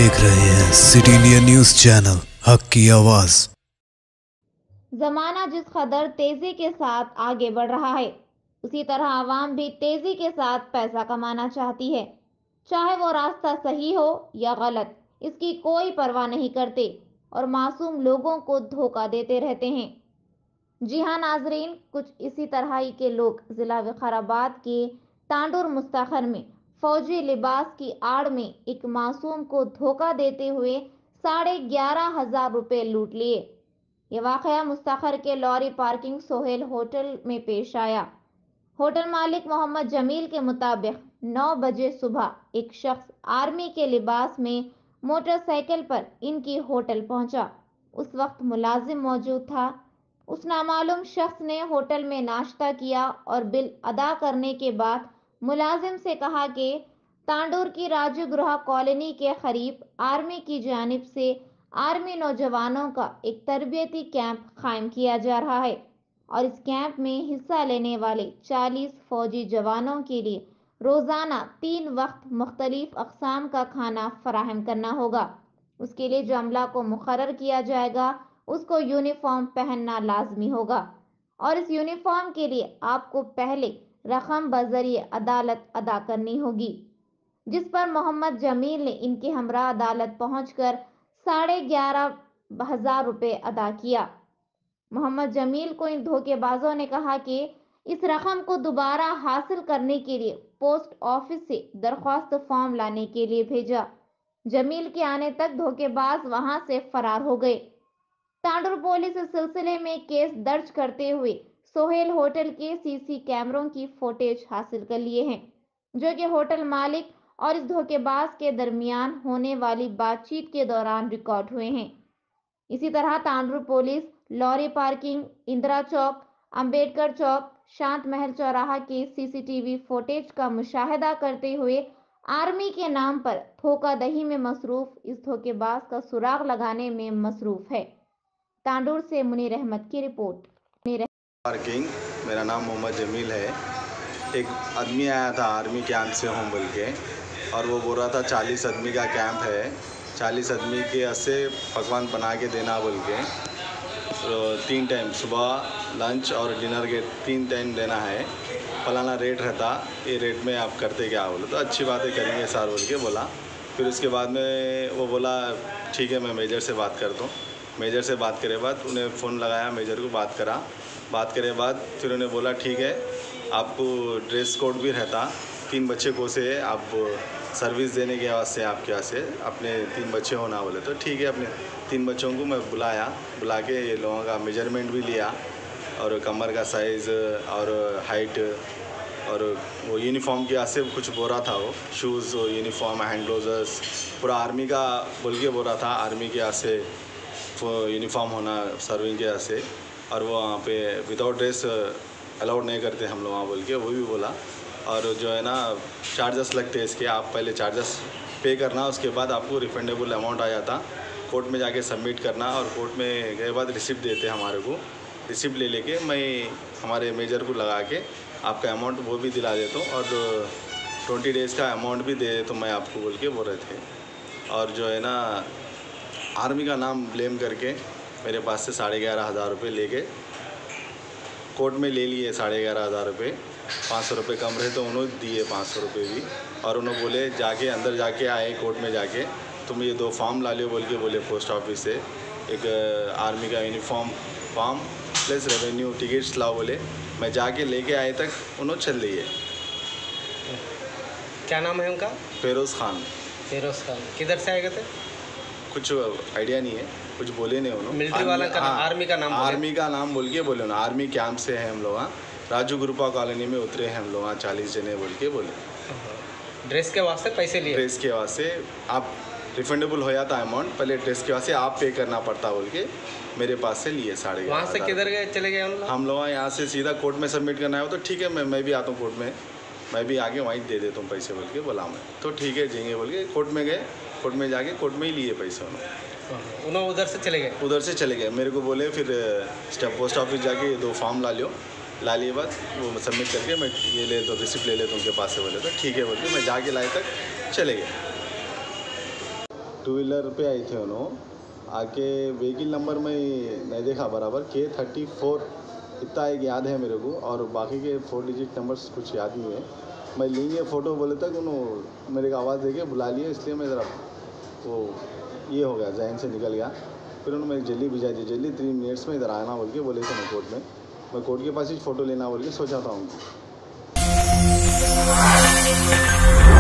देख रहे हैं सिटी इंडिया न्यूज चैनल, हक की आवाज। जमाना जिस कदर तेजी के साथ आगे बढ़ रहा है, उसी तरह आवाम भी तेजी के साथ पैसा कमाना चाहती है। चाहे वो रास्ता सही हो या गलत, इसकी कोई परवाह नहीं करते और मासूम लोगों को धोखा देते रहते हैं। जी हाँ नाजरीन, कुछ इसी तरह ही के लोग जिला विकाराबाद के तांडुर मुस्ताखर में फौजी लिबास की आड़ में एक मासूम को धोखा देते हुए 11,500 रुपये लूट लिए। ये वाकया मुस्ताखर के लॉरी पार्किंग सोहेल होटल में पेश आया। होटल मालिक मोहम्मद जमील के मुताबिक 9 बजे सुबह एक शख्स आर्मी के लिबास में मोटरसाइकिल पर इनकी होटल पहुंचा। उस वक्त मुलाजिम मौजूद था। उस नामालूम शख्स ने होटल में नाश्ता किया और बिल अदा करने के बाद मुलाजिम से कहा कि तांडूर की राजू गृह कॉलोनी के करीब आर्मी की जानिब से आर्मी नौजवानों का एक तरबियती कैंप कायम किया जा रहा है और इस कैंप में हिस्सा लेने वाले 40 फौजी जवानों के लिए रोज़ाना 3 वक्त मुख्तलिफ अक़साम का खाना फराहम करना होगा। उसके लिए जो अमला को मुकर्रर किया जाएगा, उसको यूनिफॉर्म पहनना लाजमी होगा और इस यूनिफॉर्म के लिए आपको पहले रकम बजरिए अदालत अदा करनी होगी, जिस पर मोहम्मद जमील ने इनके हमरा अदालत पहुंचकर 11,500 रुपये अदा किया। मोहम्मद जमील को इन धोखेबाजों ने कहा कि इस रकम को दोबारा हासिल करने के लिए पोस्ट ऑफिस से दरख्वास्त फॉर्म लाने के लिए भेजा। जमील के आने तक धोखेबाज वहां से फरार हो गए। तांडुर पुलिस इस सिलसिले में केस दर्ज करते हुए सोहेल होटल के सीसी कैमरों की फुटेज हासिल कर लिए हैं, जो कि होटल मालिक और इस धोखेबाज के दरमियान होने वाली बातचीत के दौरान रिकॉर्ड हुए हैं। इसी तरह Tandur police lorry parking, Indira चौक, अंबेडकर चौक, शांत महल चौराहा के सीसीटीवी फुटेज का मुशाहिदा करते हुए आर्मी के नाम पर धोखाधड़ी में मसरूफ इस धोखेबाज का सुराग लगाने में मसरूफ है। तांडूर से मुनीर अहमद की रिपोर्ट। पार्किंग, मेरा नाम मोहम्मद जमील है। एक आदमी आया था आर्मी कैंप से होम बोल के, और वो बोल रहा था 40 आदमी का कैंप है, 40 आदमी के ऐसे पकवान बना के देना बोल के, तो 3 टाइम सुबह, लंच और डिनर के 3 टाइम देना है। फलाना रेट रहता, ये रेट में आप करते क्या? बोले तो अच्छी बातें करेंगे सर बोल के बोला। फिर उसके बाद में वो बोला ठीक है, मैं मेजर से बात करता हूँ। मेजर से बात करे बाद उन्हें फ़ोन लगाया, मेजर को बात करे बाद फिर उन्हें बोला ठीक है, आपको ड्रेस कोड भी रहता, 3 बच्चे को से आप सर्विस देने के वास्ते आपके यहाँ से अपने 3 बच्चे होना बोले तो ठीक है। अपने 3 बच्चों को मैं बुला के ये लोगों का मेजरमेंट भी लिया और कमर का साइज़ और हाइट और वो यूनिफॉर्म के वास्ते कुछ बोल रहा था, वो शूज़, यूनिफॉर्म, हैंड ग्लोव्स, पूरा आर्मी का बोल के बोल रहा था। आर्मी के वास्ते यूनिफॉर्म होना सर्विंग के वास्ते, और वो वहाँ पे विदाउट ड्रेस अलाउड नहीं करते हम लोग वहाँ बोल के वो भी बोला। और जो है ना चार्जेस लगते हैं इसके, आप पहले चार्जेस पे करना, उसके बाद आपको रिफंडेबल अमाउंट आ जाता। कोर्ट में जाके सबमिट करना और कोर्ट में गए बाद रिसिप्ट देते हमारे को। रिसिप्ट ले लेके मैं हमारे मेजर को लगा के आपका अमाउंट वो भी दिला देता हूँ और 20 डेज़ का अमाउंट भी दे देता हूँ मैं आपको बोल के बोल रहे थे। और जो है ना आर्मी का नाम ब्लेम करके मेरे पास से 11,500 रुपये लेके कोर्ट में ले लिए। 11,500 रुपये, 500 रुपये कम रहे तो उन्होंने दिए 500 रुपये भी, और उन्होंने बोले जाके अंदर जाके आए कोर्ट में जाके तुम ये 2 फॉर्म ला लियो बोल के बोले पोस्ट ऑफिस से, एक आर्मी का uniform form plus revenue tickets लाओ बोले। मैं जाके लेके आए तक उन्होंने चल दिए। क्या नाम है उनका? फेरोज़ खान। किधर से आएगा थे? कुछ आइडिया नहीं है, कुछ बोले नहीं उन्होंने। मिलिट्री वाला का नाम, आर्मी का नाम, आर्मी का नाम बोल के बोले ना, आर्मी कैंप से है हम लोग, राजू ग्रुपा कॉलोनी में उतरे हैं हम लोग 40 जने बोल के बोले। ड्रेस के वास्ते पैसे लिए? ड्रेस के वास्ते आप रिफंडेबल हो जाता अमाउंट, पहले ड्रेस के वास्ते आप पे करना पड़ता बोल के मेरे पास से लिए 11,500। वहाँ से किधर गए, चले गए हम लोग? यहाँ से सीधा कोर्ट में सबमिट करना है, तो ठीक है मैं भी आता हूँ कोर्ट में, मैं भी आगे वहीं दे देता हूँ पैसे बोल के बोला मैं। तो ठीक है जाएंगे बोल के कोर्ट में गए, कोर्ट में जाके कोर्ट में ही लिए पैसे उन्होंने उधर से चले गए। मेरे को बोले फिर पोस्ट ऑफिस जाके 2 फॉर्म ला लिए बाद वो सबमिट करके मैं ये ले तो रिसिप्ट ले लेता हूँ उनके पास से बोले तो ठीक है बोल के मैं जाके लाए तक चले गए। टू व्हीलर पे आए थे उन्होंने। आके व्हीकल नंबर में नहीं देखा बराबर, K34 इतना एक याद है मेरे को, और बाकी के 4 डिजिट नंबर्स कुछ याद नहीं है। मैं लेंगे फ़ोटो बोले तक उन्होंने मेरे को आवाज़ देके बुला लिए, इसलिए मैं ज़रा वो ये हो गया, जहन से निकल गया। फिर उन्होंने मेरी जल्दी भिजा दी, जल्दी 3 मिनट्स में इधर आना बोल के बोले थे। मैं कोर्ट में, मैं कोर्ट के पास ही फ़ोटो लेना बोल के सोचा था उनको।